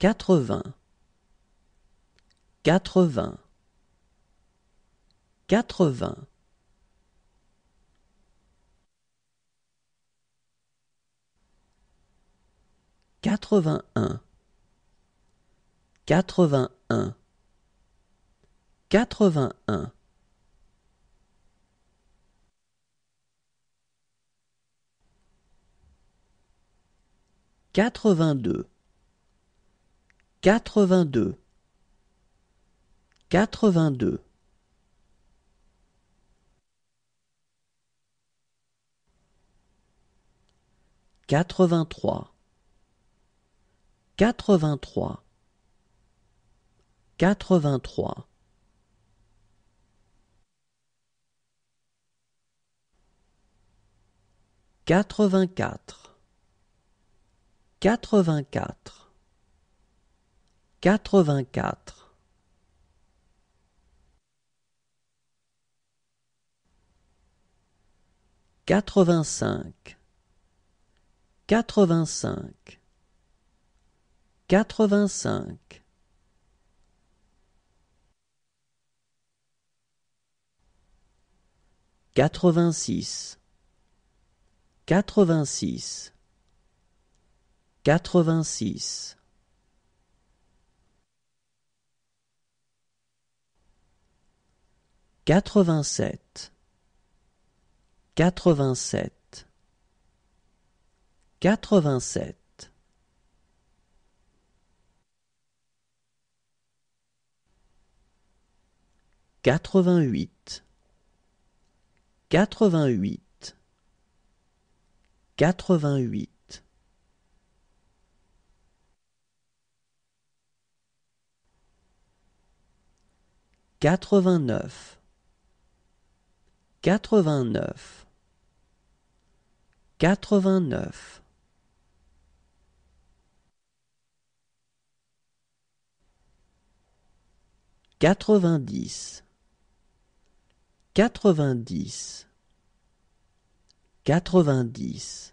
80, 80, 80, 81, 81, 81, 82, 82, 82, 83, 83, 83, 84, 84, 84, 85, 85, 85, 86, 86, 86, 87, 87, 87, 88, 88, 88, 89, 89, 89, 90, 90, 90,